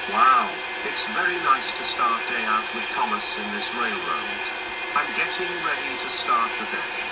Wow, it's very nice to start day out with Thomas in this railroad. I'm getting ready to start the day.